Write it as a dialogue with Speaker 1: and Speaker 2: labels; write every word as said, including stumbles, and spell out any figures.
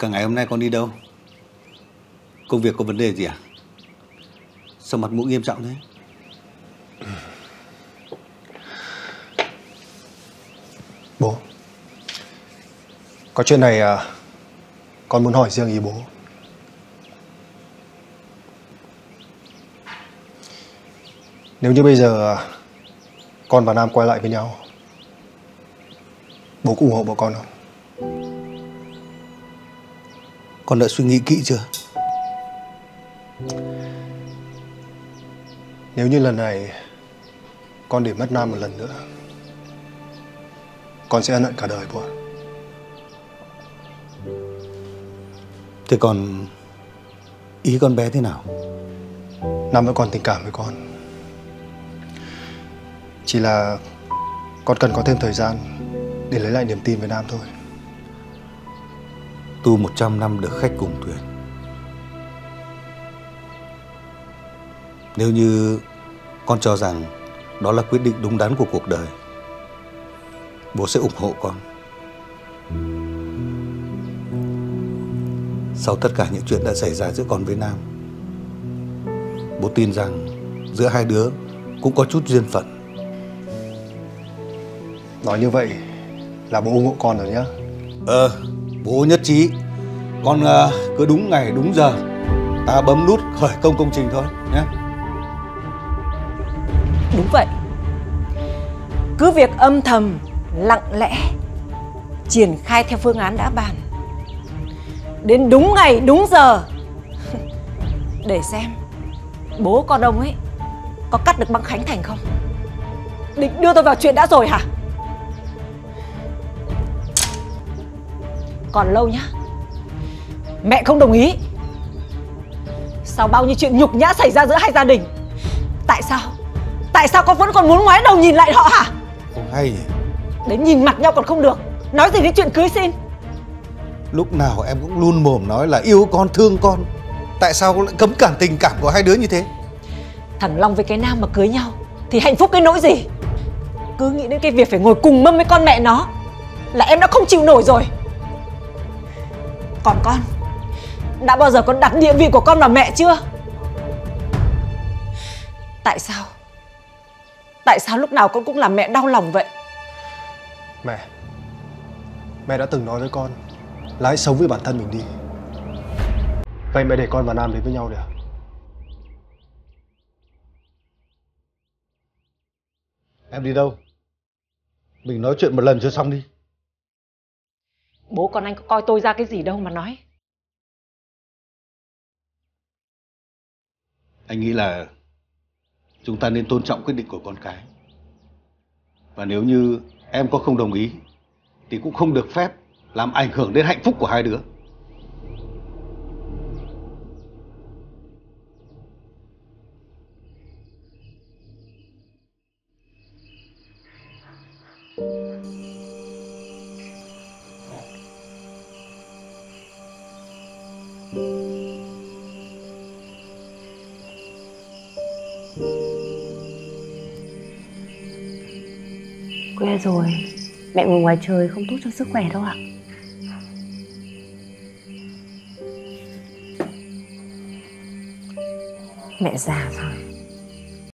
Speaker 1: Cả ngày hôm nay con đi đâu? Công việc có vấn đề gì à? Sao mặt mũi nghiêm trọng thế?
Speaker 2: Bố, có chuyện này à, con muốn hỏi riêng ý bố. Nếu như bây giờ à, con và Nam quay lại với nhau, bố có ủng hộ bọn con không?
Speaker 1: Con đã suy nghĩ kỹ chưa?
Speaker 2: Nếu như lần này con để mất Nam một lần nữa, con sẽ ân hận cả đời bố ạ.
Speaker 1: Thế còn ý con bé thế nào?
Speaker 2: Nam vẫn còn tình cảm với con. Chỉ là con cần có thêm thời gian để lấy lại niềm tin với Nam thôi.
Speaker 1: Tu một trăm năm được khách cùng thuyền. Nếu như con cho rằng đó là quyết định đúng đắn của cuộc đời, bố sẽ ủng hộ con. Sau tất cả những chuyện đã xảy ra giữa con với Nam, bố tin rằng giữa hai đứa cũng có chút duyên phận.
Speaker 2: Nói như vậy là bố ủng hộ con rồi nhá.
Speaker 1: Ờ, bố nhất trí. Con uh, cứ đúng ngày đúng giờ ta bấm nút khởi công công trình thôi nhé.
Speaker 3: Đúng vậy. Cứ việc âm thầm, lặng lẽ triển khai theo phương án đã bàn. Đến đúng ngày, đúng giờ. Để xem bố con ông ấy có cắt được băng khánh thành không. Định đưa tôi vào chuyện đã rồi hả? Còn lâu nhá. Mẹ không đồng ý. Sau bao nhiêu chuyện nhục nhã xảy ra giữa hai gia đình, tại sao Tại sao con vẫn còn muốn ngoái đầu nhìn lại họ hả?
Speaker 1: Không hay.
Speaker 3: Đến nhìn mặt nhau còn không được, nói gì đến chuyện cưới xin.
Speaker 1: Lúc nào em cũng luôn mồm nói là yêu con, thương con. Tại sao lại cấm cản tình cảm của hai đứa như thế?
Speaker 3: Thằng Long với cái Nam mà cưới nhau thì hạnh phúc cái nỗi gì? Cứ nghĩ đến cái việc phải ngồi cùng mâm với con mẹ nó là em đã không chịu nổi rồi. Còn con, đã bao giờ con đặt địa vị của con vào mẹ chưa? Tại sao Tại sao lúc nào con cũng làm mẹ đau lòng vậy?
Speaker 2: Mẹ, mẹ đã từng nói với con là hãy sống với bản thân mình đi. Vậy mẹ để con và Nam đến với nhau được à?
Speaker 1: Em đi đâu? Mình nói chuyện một lần cho xong đi.
Speaker 3: Bố con anh có coi tôi ra cái gì đâu mà nói.
Speaker 1: Anh nghĩ là chúng ta nên tôn trọng quyết định của con cái. Và nếu như em có không đồng ý thì cũng không được phép làm ảnh hưởng đến hạnh phúc của hai đứa.
Speaker 4: Khuya rồi, mẹ ngồi ngoài trời không tốt cho sức khỏe đâu ạ. Mẹ già rồi,